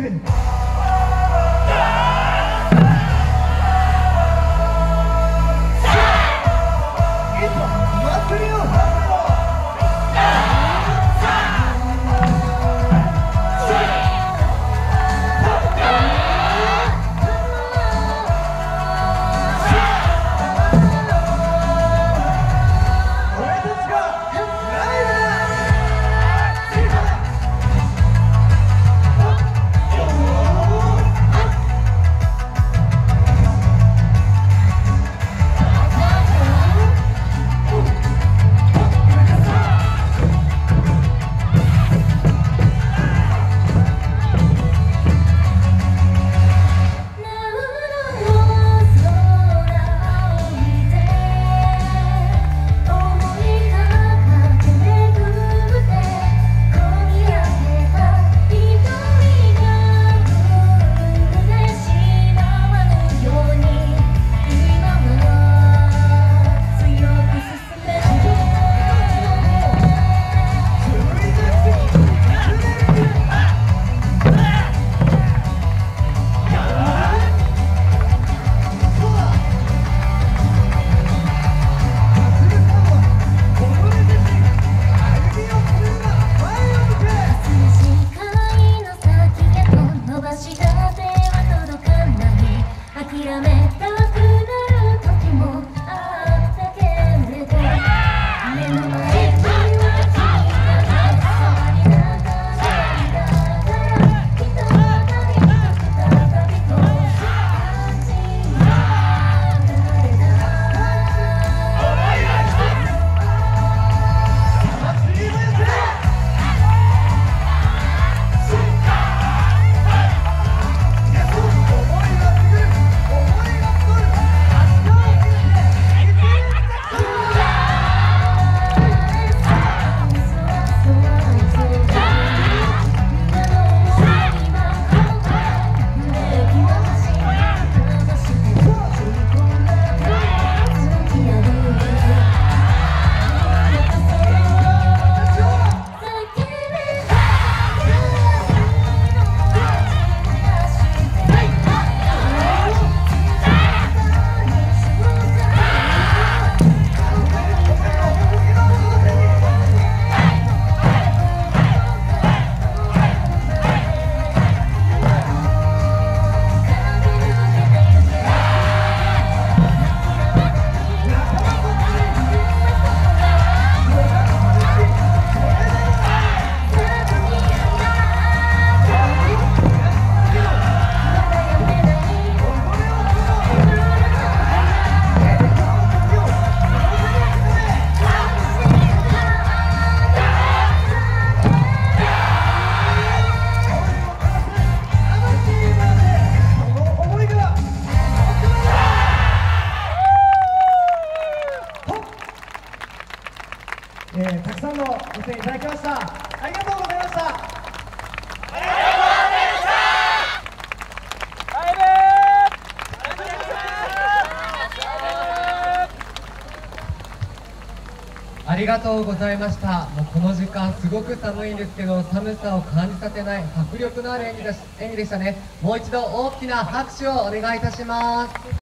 たくさんのご声援いただきました。ありがとうございました。ありがとうございました。もうこの時間すごく寒いんですけど、寒さを感じさせない迫力のある演技でしたね。もう一度大きな拍手をお願いいたします。